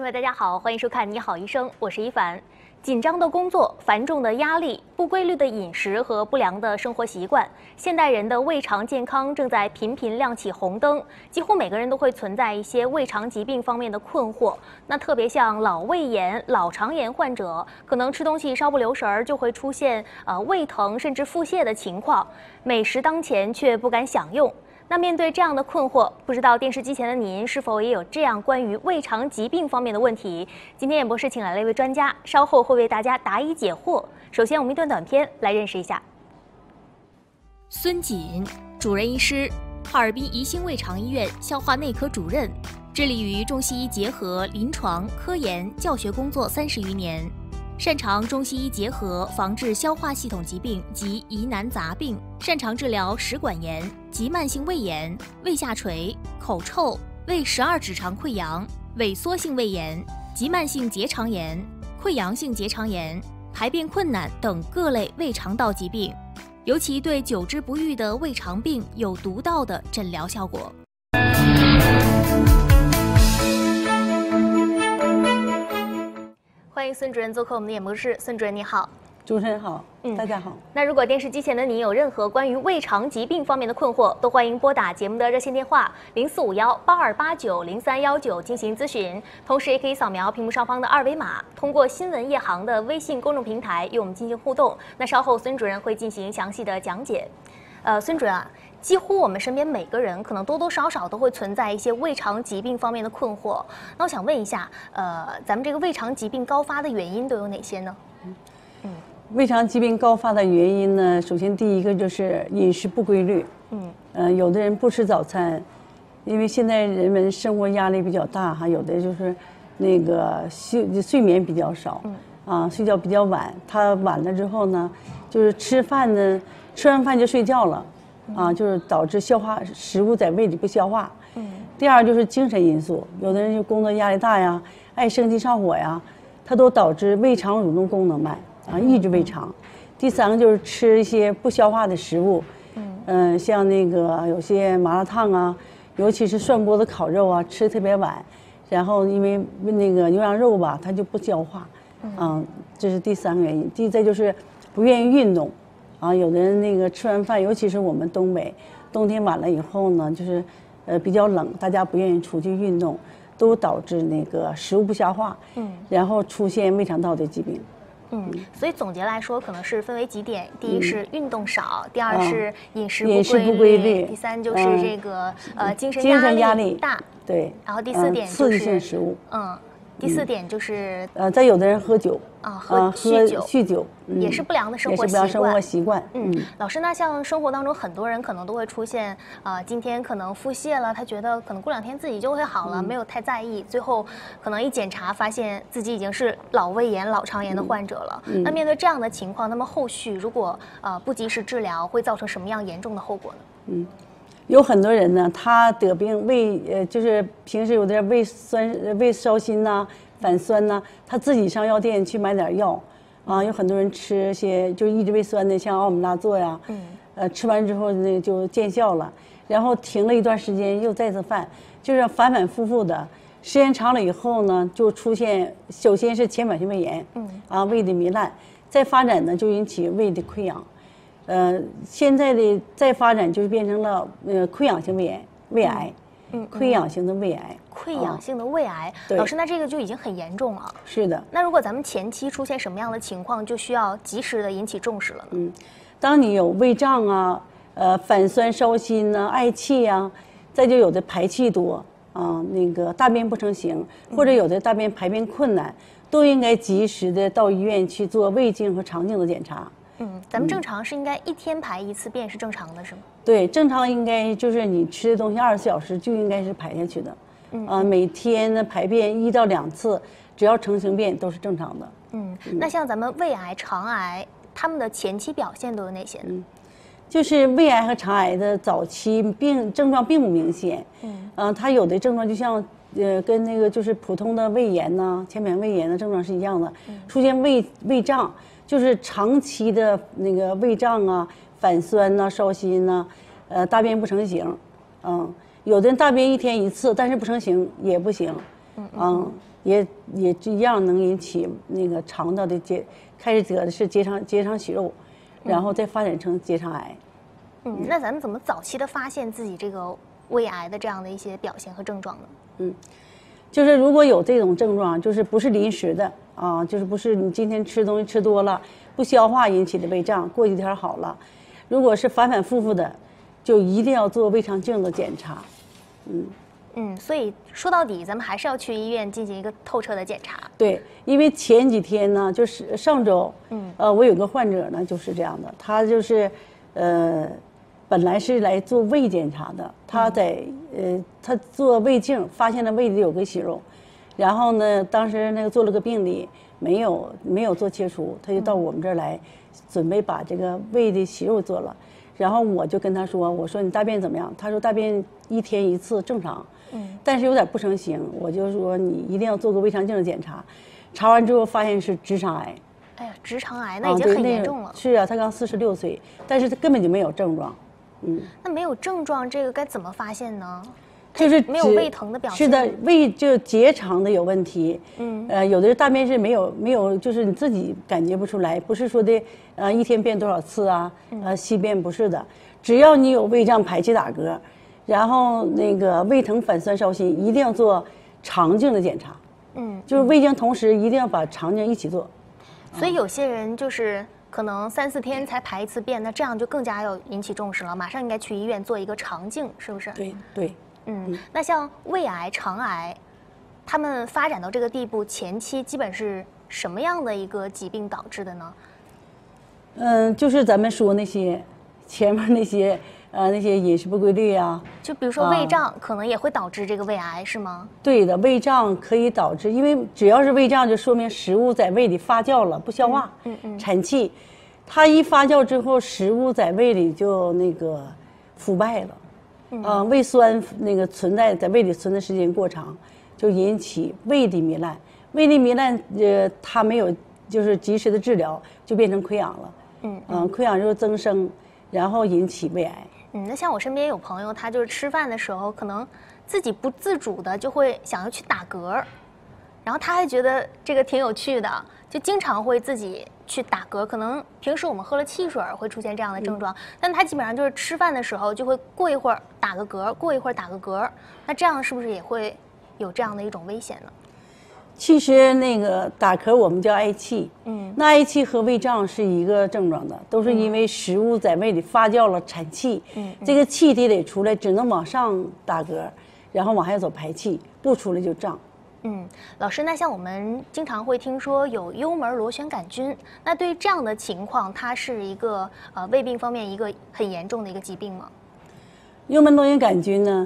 众朋友，大家好，欢迎收看《你好医生》，我是一凡。紧张的工作、繁重的压力、不规律的饮食和不良的生活习惯，现代人的胃肠健康正在频频亮起红灯。几乎每个人都会存在一些胃肠疾病方面的困惑。那特别像老胃炎、老肠炎患者，可能吃东西稍不留神儿，就会出现胃疼甚至腹泻的情况。美食当前却不敢享用。那面对这样的困惑，不知道电视机前的您是否也有这样关于胃肠疾病方面的问题？今天演播室请来了一位专家，稍后会为大家答疑解惑。首先，我们一段短片来认识一下。孙锦，主任医师，哈尔滨宜兴胃肠医院消化内科主任，致力于中西医结合临床、科研、教学工作30余年。擅长中西医结合防治消化系统疾病及疑难杂病，擅长治疗食管炎、急慢性胃炎、胃下垂、口臭、胃12指肠溃疡、萎缩性胃炎、急慢性结肠炎、溃疡性结肠炎、排便困难等各类胃肠道疾病，尤其对久治不愈的胃肠病有独到的诊疗效果。欢迎孙主任做客我们的演播室。孙主任你好。 主持人好，大家好。 那如果电视机前的你有任何关于胃肠疾病方面的困惑，都欢迎拨打节目的热线电话0451-8289-0319进行咨询，同时也可以扫描屏幕上方的2维码，通过新闻夜航的微信公众平台与我们进行互动。那稍后孙主任会进行详细的讲解。孙主任啊，几乎我们身边每个人可能多多少少都会存在一些胃肠疾病方面的困惑。那我想问一下，咱们这个胃肠疾病高发的原因都有哪些呢？ 胃肠疾病高发的原因呢，首先第一个就是饮食不规律。有的人不吃早餐，因为现在人们生活压力比较大哈，有的就是那个睡眠比较少，睡觉比较晚。他晚了之后呢，就是吃完饭就睡觉了，就是导致食物在胃里不消化。第二就是精神因素，有的人就工作压力大呀，爱生气上火呀，它都导致胃肠蠕动功能慢，抑制胃肠。第三个就是吃一些不消化的食物，像那个有些麻辣烫啊，尤其是涮锅子烤肉啊，吃特别晚，然后因为那个牛羊肉吧，它就不消化，这是第三个原因。再就是不愿意运动。有的人那个吃完饭，尤其是我们东北，冬天晚了以后呢，就是比较冷，大家不愿意出去运动，都导致那个食物不消化，然后出现胃肠道的疾病。 所以总结来说，可能是分为几点：第一是运动少，第二是饮食不规律， 第三就是这个精神压力大， 对， 然后第四点就是刺激性食物， 第四点就是再有的人喝酒酗酒也是不良的生活习惯。 老师，那像生活当中很多人可能都会出现今天可能腹泻了，他觉得可能过2天自己就会好了，没有太在意，最后可能一检查发现自己已经是老胃炎、老肠炎的患者了。那面对这样的情况，那么后续如果不及时治疗，会造成什么样严重的后果呢？ 有很多人呢，他得病就是平时有点胃烧心呐、反酸呐，他自己上药店去买点药，有很多人吃些就抑制胃酸的，像奥美拉唑呀，吃完之后呢就见效了，然后停了一段时间又再次犯，就是反反复复的，时间长了以后呢，就出现首先是浅表性胃炎，胃的糜烂，再发展呢就引起胃的溃疡。现在的再发展就是变成了溃疡性胃癌，溃疡性的胃癌， 溃疡性的胃癌。老师，那这个就已经很严重了。 是的。 那如果咱们前期出现什么样的情况，就需要及时的引起重视了呢？ 当你有胃胀啊，反酸烧心啊，嗳气啊，再就有的排气多那个大便不成形，或者有的大便排便困难，都应该及时的到医院去做胃镜和肠镜的检查。 咱们正常是应该1天排1次便是正常的，是吗？ 对，正常应该就是你吃的东西24小时就应该是排下去的。每天呢排便1到2次，只要成型便都是正常的。 那像咱们胃癌、肠癌，他们的前期表现都有哪些呢？ 就是胃癌和肠癌的早期症状并不明显。它有的症状就像跟那个就是普通的胃炎呐、浅表性胃炎的症状是一样的，出现胃胀。就是长期的那个胃胀啊、反酸呐、烧心呐，大便不成形，有的人大便1天1次，但是不成形也不行， 也一样能引起那个肠道的开始得的是结肠息肉，然后再发展成结肠癌。 那咱们怎么早期的发现自己这个胃癌的这样的一些表现和症状呢？ 就是如果有这种症状，就是不是临时的啊，就是不是你今天吃东西吃多了不消化引起的胃胀，过几天好了。如果是反反复复的，就一定要做胃肠镜的检查。 所以说到底，咱们还是要去医院进行一个透彻的检查。 对，因为前几天呢，就是上周，我有个患者呢，就是这样的，他就是本来是来做胃检查的，他他做胃镜发现了胃里有个息肉，然后呢，当时那个做了个病理，没有做切除，他就到我们这儿来，准备把这个胃的息肉做了。然后我就跟他说，我说你大便怎么样？他说大便1天1次正常，但是有点不成形。我就说你一定要做个胃肠镜的检查，查完之后发现是直肠癌。 哎呀，直肠癌那已经很严重了。 是啊，他刚46岁，但是他根本就没有症状。 那没有症状，这个该怎么发现呢？ 就是没有胃疼的表现。 是的，胃就结肠的有问题。有的大便是没有，就是你自己感觉不出来，不是说的1天便多少次啊，稀便不是的，只要你有胃胀、排气打嗝，然后那个胃疼、反酸、烧心，一定要做肠镜的检查。就是胃镜同时一定要把肠镜一起做。 所以有些人就是可能3、4天才排一次便，那这样就更加要引起重视了，马上应该去医院做一个肠镜，是不是？ 对。 那像胃癌、肠癌，他们发展到这个地步，前期基本是什么样的一个疾病导致的呢？ 就是咱们说那些前面那些饮食不规律啊， 就比如说胃胀，可能也会导致这个胃癌，是吗？ 对的，胃胀可以导致，因为只要是胃胀，就说明食物在胃里发酵了，不消化，产气，它一发酵之后，食物在胃里就那个腐败了。胃酸那个在胃里存在时间过长，就引起胃里糜烂。胃里糜烂，它没有就是及时的治疗，就变成溃疡了。溃疡就增生，然后引起胃癌。 那像我身边有朋友，他就是吃饭的时候，可能自己不自主的就会想要去打嗝，然后他还觉得这个挺有趣的，就经常会自己去打嗝。可能平时我们喝了汽水会出现这样的症状，但他基本上就是吃饭的时候就会过一会儿打个嗝，过一会儿打个嗝。那这样是不是也会有这样的一种危险呢？ 其实那个打嗝我们叫嗳气，那嗳气和胃胀是一个症状的，都是因为食物在胃里发酵了产气，这个气体得出来，只能往上打嗝，然后往下走排气，不出来就胀。 老师，那像我们经常会听说有幽门螺旋杆菌，那对于这样的情况，它是一个胃病方面一个很严重的一个疾病吗？ 幽门螺旋杆菌呢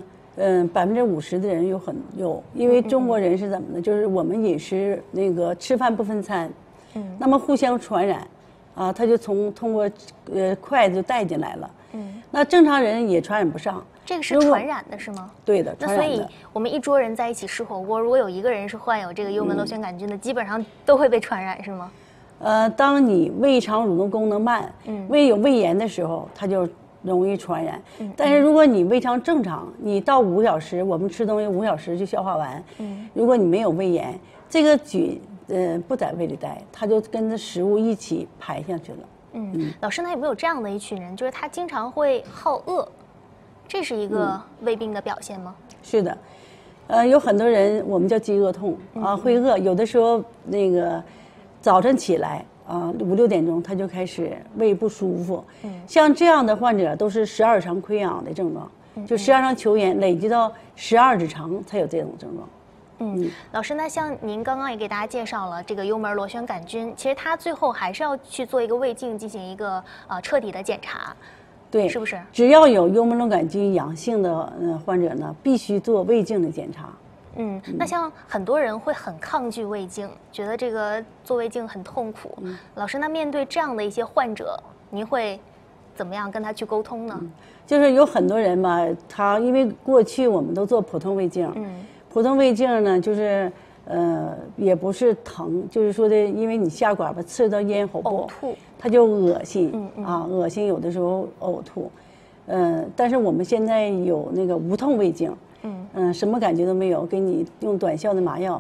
，50%的人有，因为中国人是怎么呢？就是我们饮食那个吃饭不分餐，那么互相传染，他就通过筷子就带进来了，那正常人也传染不上。 这个是传染的是吗？ 对的， 那所以我们一桌人在一起吃火锅，如果有一个人是患有这个幽门螺旋杆菌的，基本上都会被传染，是吗？ 当你胃肠蠕动功能慢，胃有胃炎的时候，它就容易传染。但是如果你胃肠正常，你到5个小时，我们吃东西5小时就消化完。如果你没有胃炎，这个菌不在胃里待，它就跟着食物一起排下去了。 老师，那有没有这样的一群人，就是他经常会好饿？这是一个胃病的表现吗？ 是的，有很多人我们叫饥饿痛会饿，有的时候那个早晨起来5、6点钟他就开始胃不舒服，像这样的患者都是十二指肠溃疡的症状，就十二肠球炎累积到12指肠才有这种症状。 老师，那像您刚刚也给大家介绍了这个幽门螺旋杆菌，其实它最后还是要去做一个胃镜，进行一个彻底的检查。 对， 是不是？ 只要有幽门螺杆菌阳性的患者呢，必须做胃镜的检查。 那像很多人会很抗拒胃镜，觉得这个做胃镜很痛苦。老师，那面对这样的一些患者，您会怎么样跟他去沟通呢？ 就是有很多人嘛，他因为过去我们都做普通胃镜，普通胃镜呢，就是也不是疼，就是说的，因为你下管吧刺到咽喉部， 呕吐， 他就恶心，恶心，有的时候呕吐，但是我们现在有那个无痛胃镜，什么感觉都没有，给你用短效的麻药，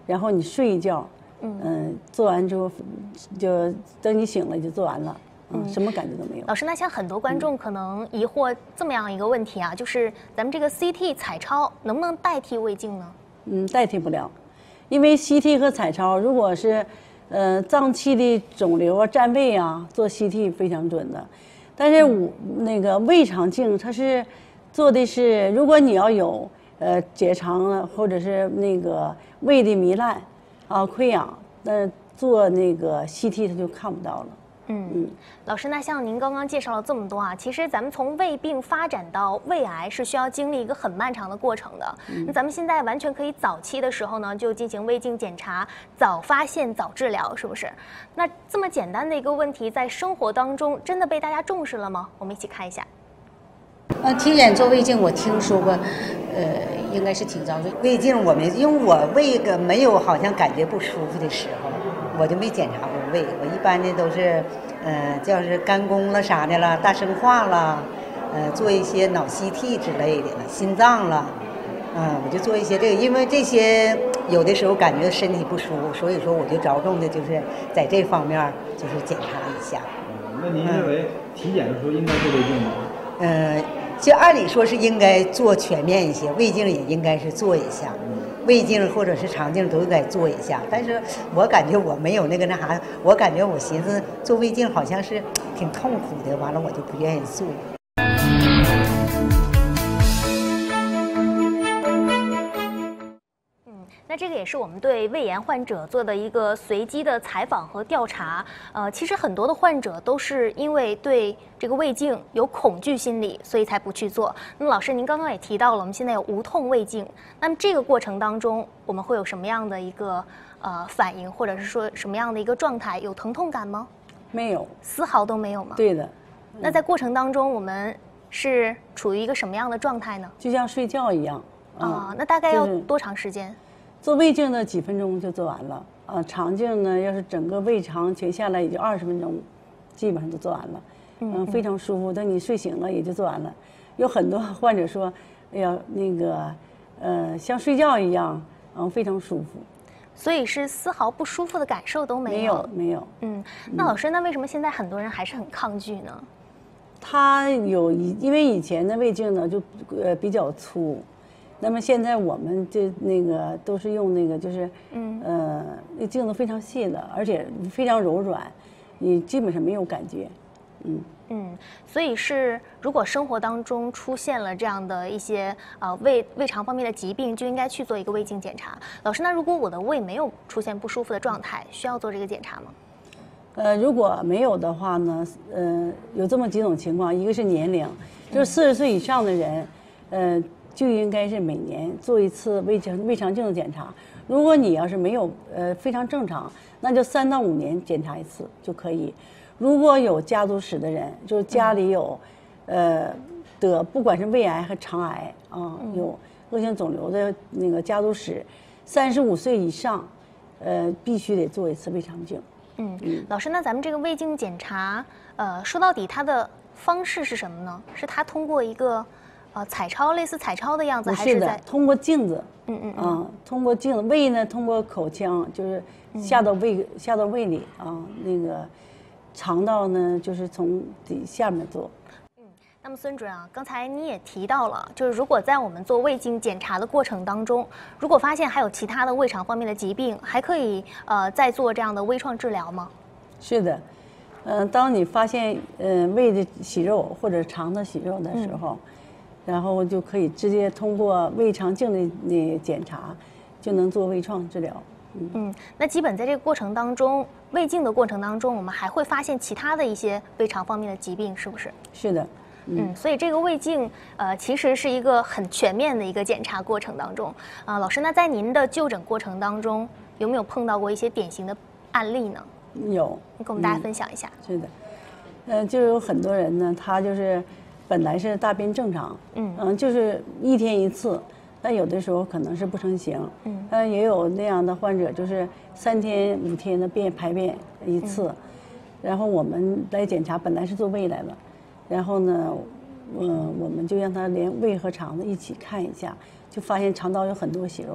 然后你睡一觉，做完之后就等你醒了就做完了。什么感觉都没有。 老师，那像很多观众可能疑惑这么样一个问题啊，就是咱们这个 CT 彩超能不能代替胃镜呢？ 代替不了，因为 CT 和彩超如果是脏器的肿瘤啊、占位啊，做 CT 非常准的。但是那个胃肠镜它是做的是，如果你要有结肠啊，或者是那个胃的糜烂啊、溃疡，那做那个 CT 它就看不到了。 老师，那像您刚刚介绍了这么多啊，其实咱们从胃病发展到胃癌是需要经历一个很漫长的过程的。那咱们现在完全可以早期的时候呢，就进行胃镜检查，早发现早治疗，是不是？那这么简单的一个问题，在生活当中真的被大家重视了吗？我们一起看一下。 体检做胃镜，我听说过，应该是挺早的。 胃镜因为我胃没有好像感觉不舒服的时候，我就没检查过胃。我一般的都是，就是肝功了啥的了，大生化了，做一些脑 CT 之类的了，心脏了，我就做一些这个，因为这些有的时候感觉身体不舒服，所以说我就着重的就是在这方面就是检查一下。 那您认为体检的时候应该做胃镜吗？ 就按理说是应该做全面一些，胃镜也应该是做一下，胃镜或者是肠镜都应该做一下。但是我感觉我没有那啥，我感觉我寻思做胃镜好像是挺痛苦的，完了我就不愿意做。 那这个也是我们对胃炎患者做的一个随机的采访和调查。其实很多的患者都是因为对这个胃镜有恐惧心理，所以才不去做。那么老师，您刚刚也提到了，我们现在有无痛胃镜。那么这个过程当中，我们会有什么样的一个反应，或者是说什么样的一个状态？有疼痛感吗？ 没有， 丝毫都没有吗？ 对的。 那在过程当中，我们是处于一个什么样的状态呢？ 就像睡觉一样。 那大概要多长时间？ 做胃镜呢，几分钟就做完了。肠镜呢，要是整个胃肠全下来也就20分钟，基本上就做完了。非常舒服。等你睡醒了也就做完了。有很多患者说，哎呀，那个像睡觉一样，非常舒服。 所以是丝毫不舒服的感受都没有。 没有。 那老师，那为什么现在很多人还是很抗拒呢？ 它因为以前的胃镜呢就比较粗。那么现在我们这那个都是用那个就是那镜子非常细的，而且非常柔软，你基本上没有感觉。 所以是如果生活当中出现了这样的一些胃肠方面的疾病，就应该去做一个胃镜检查。老师，那如果我的胃没有出现不舒服的状态，需要做这个检查吗？ 如果没有的话呢，有这么几种情况，一个是年龄，就是40岁以上的人，就应该是每年做一次胃肠镜的检查。如果你要是没有非常正常，那就3到5年检查一次就可以。如果有家族史的人，就是家里有得不管是胃癌和肠癌有恶性肿瘤的那个家族史，35岁以上，必须得做一次胃肠镜。 老师，那咱们这个胃镜检查，说到底它的方式是什么呢？是它通过一个彩超类似彩超的样子，还是在通过镜子？通过镜子。胃呢，通过口腔，就是下到胃里那个肠道呢，就是从下面做。 那么孙主任啊，刚才你也提到了，就是如果在我们做胃镜检查的过程当中，如果发现还有其他的胃肠方面的疾病，还可以再做这样的微创治疗吗？ 是的，当你发现胃的息肉或者肠的息肉的时候，然后就可以直接通过胃肠镜的检查，就能做微创治疗。 那基本在这个过程当中，胃镜的过程当中，我们还会发现其他的一些胃肠方面的疾病，是不是？ 是的。 所以这个胃镜其实是一个很全面的一个检查过程当中老师，那在您的就诊过程当中，有没有碰到过一些典型的案例呢？ 有， 你跟我们大家分享一下。 是的，就有很多人呢，他就是本来是大便正常，就是1天1次，但有的时候可能是不成形，也有那样的患者，就是3天5天的排便一次，然后我们来检查，本来是做胃来了。然后呢，我们就让他连胃和肠子一起看一下，就发现肠道有很多息肉，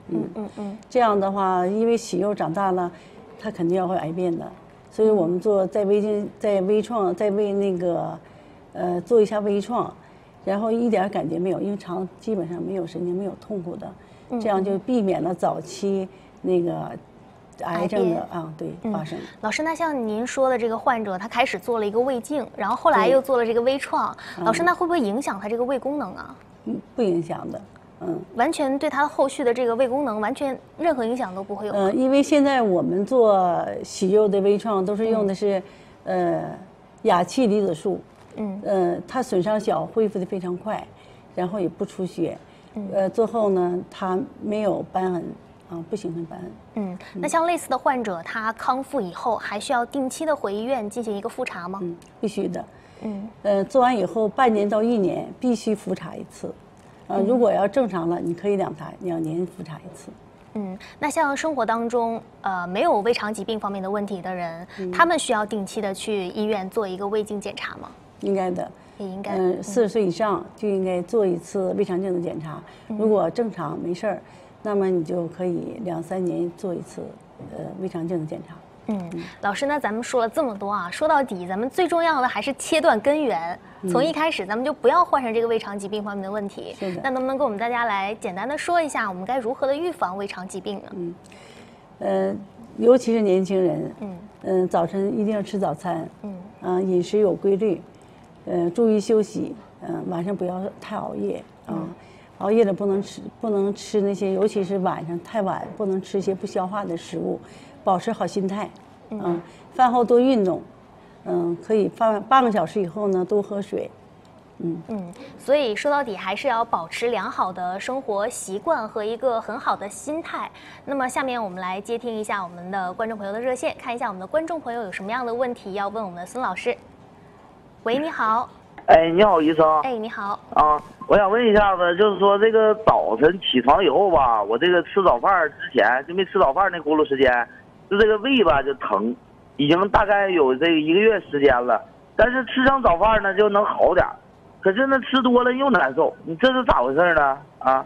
这样的话，因为息肉长大了，它肯定要会癌变的，所以我们做在微创，在为那个做一下微创，然后一点感觉没有，因为肠基本上没有神经，没有痛苦的，这样就避免了早期那个癌症的发生。 老师，那像您说的这个患者，他开始做了一个胃镜，然后后来又做了这个微创，老师，那会不会影响他这个胃功能啊？ 不影响的， 完全对他后续的这个胃功能完全任何影响都不会有。 因为现在我们做息肉的微创都是用的是亚气离子素，它损伤小，恢复的非常快，然后也不出血，最后呢，它没有瘢痕。不形成瘢痕。 那像类似的患者，他康复以后还需要定期的回医院进行一个复查吗？ 必须的。做完以后半年到1年必须复查一次。如果要正常了，你可以2年复查一次。 那像生活当中没有胃肠疾病方面的问题的人，他们需要定期的去医院做一个胃镜检查吗？ 应该的。 也应该。 40岁以上就应该做一次胃肠镜的检查。如果正常没事儿。那么你就可以2、3年做一次胃肠镜的检查。 老师呢，咱们说了这么多啊，说到底，咱们最重要的还是切断根源，从一开始咱们就不要患上这个胃肠疾病方面的问题。 是的。 那能不能给我们大家来简单的说一下，我们该如何的预防胃肠疾病呢？尤其是年轻人，早晨一定要吃早餐，饮食有规律，注意休息，晚上不要太熬夜啊。熬夜了不能吃那些，尤其是晚上太晚，不能吃一些不消化的食物，保持好心态。饭后多运动，可以半个小时以后呢多喝水。 所以说到底还是要保持良好的生活习惯和一个很好的心态。那么下面我们来接听一下我们的观众朋友的热线，看一下我们的观众朋友有什么样的问题要问我们的孙老师。喂，你好。 你好，医生。 你好。 我想问一下子，就是说这个早晨起床以后吧，我这个吃早饭之前就没吃早饭那轱辘时间，就这个胃吧就疼，已经大概有这个1个月时间了。但是吃上早饭呢就能好点，可是呢吃多了又难受，你这是咋回事呢？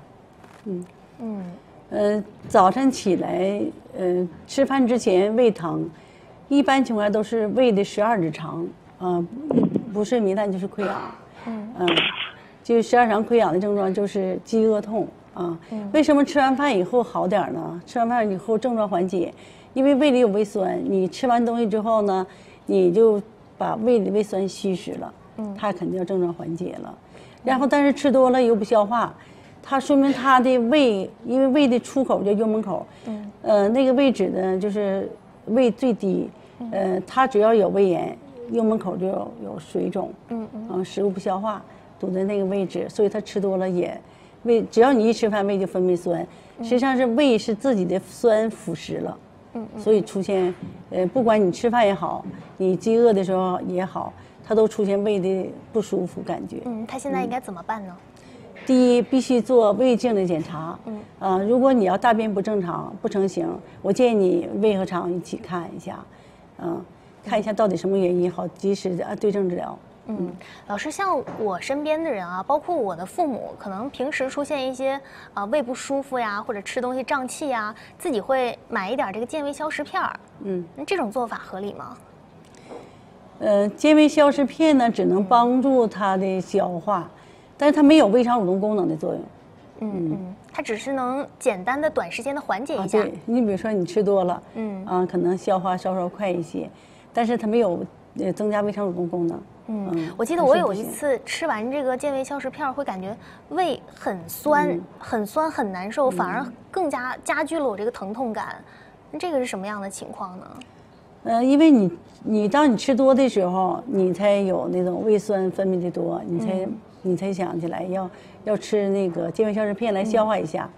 早晨起来，吃饭之前胃疼，一般情况都是胃的12指肠，不是糜烂就是溃疡。就12指肠溃疡的症状就是饥饿痛啊。为什么吃完饭以后好点呢？吃完饭以后症状缓解，因为胃里有胃酸，你吃完东西之后呢，你就把胃里胃酸稀释了，它肯定症状缓解了。然后但是吃多了又不消化，它说明它的胃，因为胃的出口叫幽门口，那个位置呢就是胃最低，它只要有胃炎，幽门口就有水肿，食物不消化。堵在那个位置，所以他吃多了也胃，只要你一吃饭，胃就分泌酸，实际上是胃是自己的酸腐蚀了，所以出现不管你吃饭也好，你饥饿的时候也好，它都出现胃的不舒服感觉。 他现在应该怎么办呢？ 第一，必须做胃镜的检查。如果你要大便不正常不成形，我建议你胃和肠一起看一下，看一下到底什么原因，好及时的对症治疗。 老师，像我身边的人啊，包括我的父母，可能平时出现一些胃不舒服呀，或者吃东西胀气呀，自己会买一点这个健胃消食片儿。这种做法合理吗？ 健胃消食片呢，只能帮助它的消化，但是它没有胃肠蠕动功能的作用。 它只是能简单的短时间的缓解一下。 对，你比如说你吃多了，可能消化稍稍快一些，但是它没有增加胃肠蠕动功能。 我记得我有一次吃完这个健胃消食片，会感觉胃很酸，很酸，很难受，反而更加剧了我这个疼痛感。这个是什么样的情况呢？ 因为你当你吃多的时候，你才有那种胃酸分泌的多，你才想起来要吃那个健胃消食片来消化一下。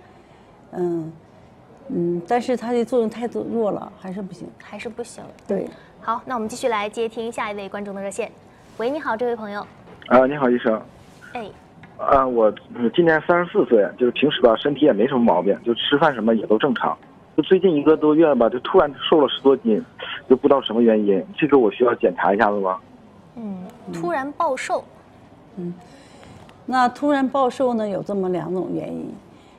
但是它的作用太弱了，还是不行。 还是不行。 对。 好，那我们继续来接听下一位观众的热线。喂，你好，这位朋友。 你好，医生。 我今年34岁，就是平时吧身体也没什么毛病，就吃饭什么也都正常。就最近1个多月吧，就突然瘦了10多斤，就不知道什么原因。这个我需要检查一下子吗？ 突然暴瘦。 那突然暴瘦呢，有这么2种原因。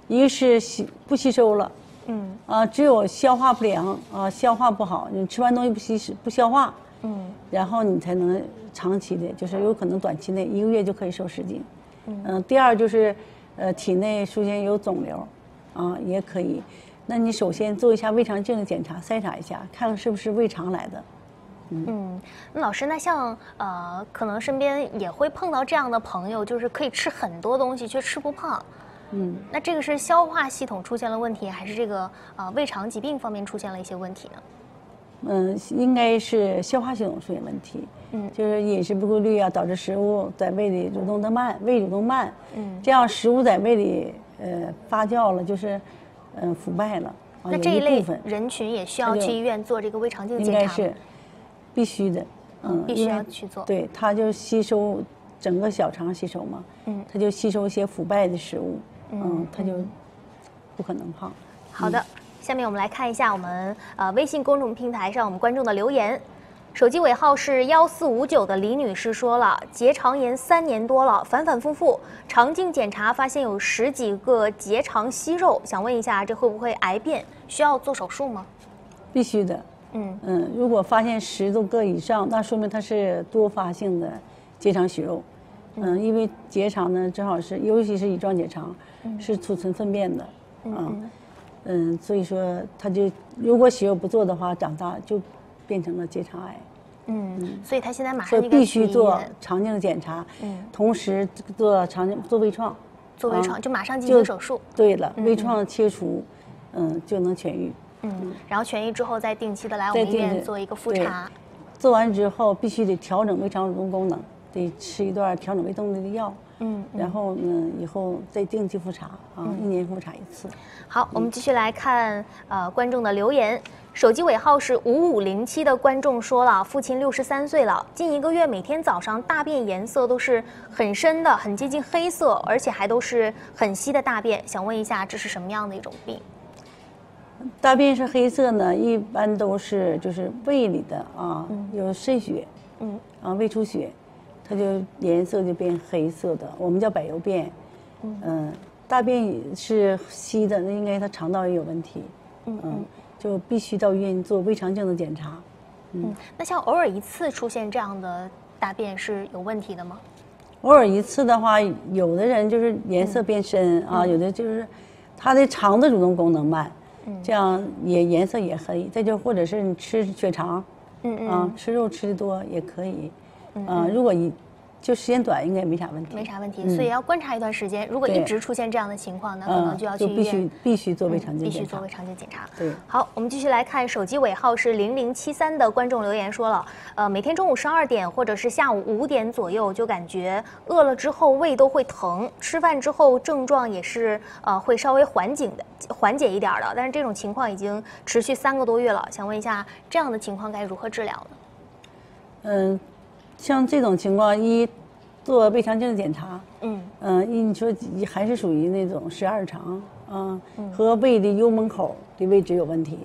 一个是不吸收了，只有消化不良消化不好，你吃完东西不消化，然后你才能长期的，就是有可能短期内1个月就可以瘦10斤，第二就是体内出现有肿瘤，也可以。那你首先做一下胃肠镜的检查，筛查一下，看看是不是胃肠来的。 那老师，那像可能身边也会碰到这样的朋友，就是可以吃很多东西却吃不胖。那这个是消化系统出现了问题，还是这个胃肠疾病方面出现了一些问题呢？ 应该是消化系统出现问题。就是饮食不规律导致食物在胃里蠕动得慢，胃蠕动慢。这样食物在胃里发酵了，就是腐败了。 那这一类人群也需要去医院做这个胃肠镜检查吗？ 应该是必须的。 必须要去做。 对，它就吸收整个小肠吸收嘛。它就吸收一些腐败的食物。它就不可能胖。 好的，下面我们来看一下我们微信公众平台上我们观众的留言。手机尾号是1459的李女士说了，结肠炎3年多了，反反复复，肠镜检查发现有10几个结肠息肉，想问一下这会不会癌变，需要做手术吗？ 必须的。如果发现10多个以上，那说明它是多发性的结肠息肉。因为结肠呢，正好是，尤其是乙状结肠，是储存粪便的，所以说它就如果息肉不做的话，长大就变成了结肠癌。 所以他现在马上就必须做肠镜检查，同时做微创， 做微创就马上进行手术。 对了，微创切除，就能痊愈。 然后痊愈之后再定期的来我们医院做一个复查。 做完之后必须得调整胃肠蠕动功能。得吃一段调整胃动力的药，然后呢，以后再定期复查1年复查1次。 好，我们继续来看观众的留言。手机尾号是5507的观众说了，父亲63岁了，近1个月每天早上大便颜色都是很深的，很接近黑色，而且还都是很稀的大便，想问一下这是什么样的一种病？ 大便是黑色呢，一般都是就是胃里的有渗血，胃出血。它就颜色就变黑色的，我们叫柏油便。大便是稀的，那应该它肠道也有问题。就必须到医院做胃肠镜的检查。 那像偶尔一次出现这样的大便是有问题的吗？ 偶尔一次的话，有的人就是颜色变深有的就是他的肠的蠕动功能慢，这样颜色也黑。再就或者是你吃血肠，吃肉吃的多也可以。如果就时间短，应该没啥问题。 没啥问题，所以要观察一段时间。如果一直出现这样的情况，那可能就要去医院， 必须做胃肠镜检查。 必须做胃肠镜检查。 对。 好，我们继续来看手机尾号是0073的观众留言说了，每天中午12点或者是下午5点左右，就感觉饿了之后胃都会疼，吃饭之后症状也是会稍微缓解一点的，但是这种情况已经持续3个多月了，想问一下这样的情况该如何治疗呢？ 像这种情况，做胃肠镜检查，你说还是属于那种12肠和胃的幽门口的位置有问题，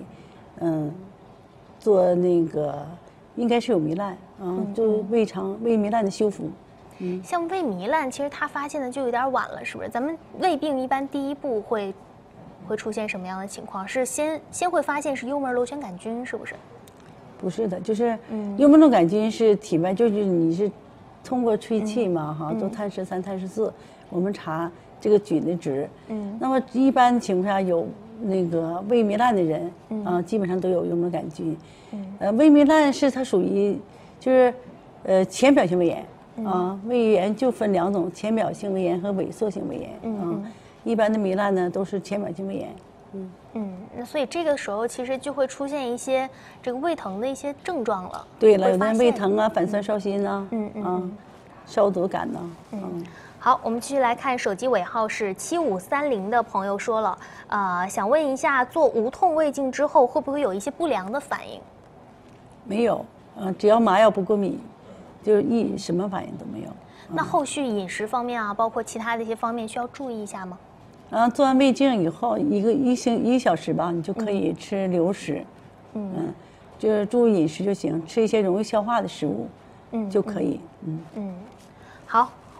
做那个应该是有糜烂做胃糜烂的修复。 像胃糜烂，其实它发现的就有点晚了，是不是？咱们胃病一般第一步会出现什么样的情况？是先会发现是幽门螺旋杆菌，是不是？ 不是的，就是幽门螺旋杆菌是体外，就是你是通过吹气嘛做碳13、碳14，我们查这个菌的值。那么一般情况下有那个胃糜烂的人基本上都有幽门螺旋杆菌。胃糜烂是它属于就是浅表性胃炎胃炎就分2种，浅表性胃炎和萎缩性胃炎一般的糜烂呢都是浅表性胃炎。 那所以这个时候其实就会出现一些这个胃疼的一些症状了。 对了，有的人胃疼反酸烧心烧灼感好，我们继续来看手机尾号是7530的朋友说了，想问一下，做无痛胃镜之后会不会有一些不良的反应？ 没有，只要麻药不过敏，就是什么反应都没有。 那后续饮食方面包括其他的一些方面需要注意一下吗？ 做完胃镜以后1个小时吧，你就可以吃流食，就是注意饮食就行，吃一些容易消化的食物，就可以。 好，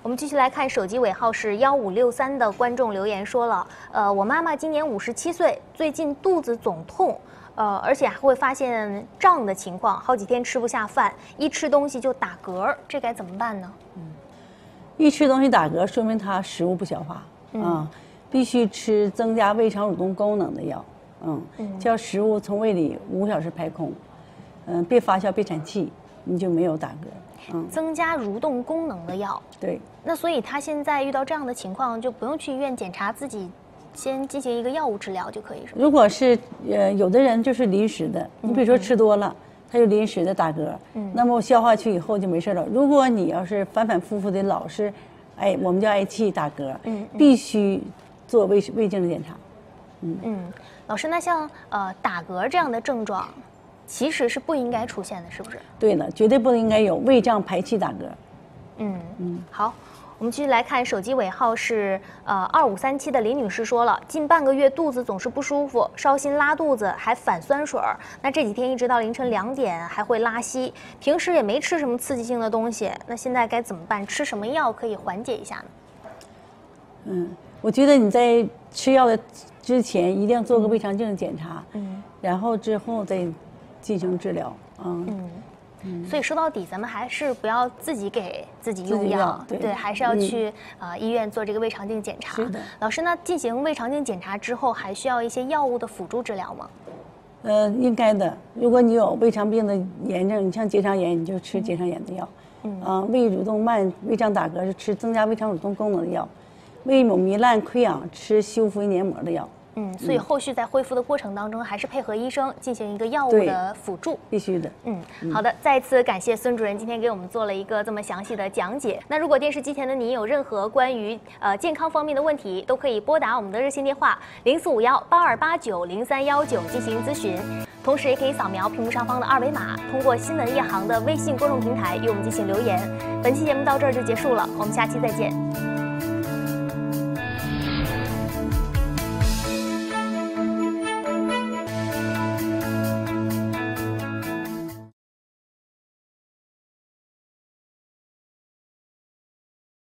我们继续来看手机尾号是1563的观众留言说了，我妈妈今年57岁，最近肚子总痛，而且还会发现胀的情况，好几天吃不下饭，一吃东西就打嗝，这该怎么办呢？ 一吃东西打嗝，说明他食物不消化啊，必须吃增加胃肠蠕动功能的药，叫食物从胃里5个小时排空，别发酵别产气，你就没有打嗝。 增加蠕动功能的药。 对。 那所以他现在遇到这样的情况，就不用去医院检查，自己先进行一个药物治疗就可以，是吗？ 如果是有的人就是临时的，你比如说吃多了，他就临时的打嗝，那么消化去以后就没事了。如果你要是反反复复的老是，我们叫嗳气打嗝，必须做胃镜的检查。 老师，那像打嗝这样的症状，其实是不应该出现的，是不是？ 对了，绝对不应该有胃胀排气打嗝。 好，我们继续来看手机尾号是2537的林女士说了，近半个月肚子总是不舒服，烧心拉肚子，还反酸水儿。那这几天一直到凌晨2点还会拉稀，平时也没吃什么刺激性的东西，那现在该怎么办？吃什么药可以缓解一下呢？ 我觉得你在吃药的之前一定要做个胃肠镜检查，然后之后再进行治疗。 所以说到底，咱们还是不要自己给自己用药，对，还是要去医院做这个胃肠镜检查。 是的， 老师，那进行胃肠镜检查之后，还需要一些药物的辅助治疗吗？ 应该的。如果你有胃肠病的炎症，你像结肠炎，你就吃结肠炎的药。胃蠕动慢、胃胀打嗝是吃增加胃肠蠕动功能的药。胃有糜烂溃疡，吃修复胃黏膜的药。 所以后续在恢复的过程当中，还是配合医生进行一个药物的辅助， 必须的。 好的，再次感谢孙主任今天给我们做了一个这么详细的讲解。那如果电视机前的你有任何关于健康方面的问题，都可以拨打我们的热线电话045182890319进行咨询，同时也可以扫描屏幕上方的2维码，通过新闻夜航的微信公众平台与我们进行留言。本期节目到这儿就结束了，我们下期再见。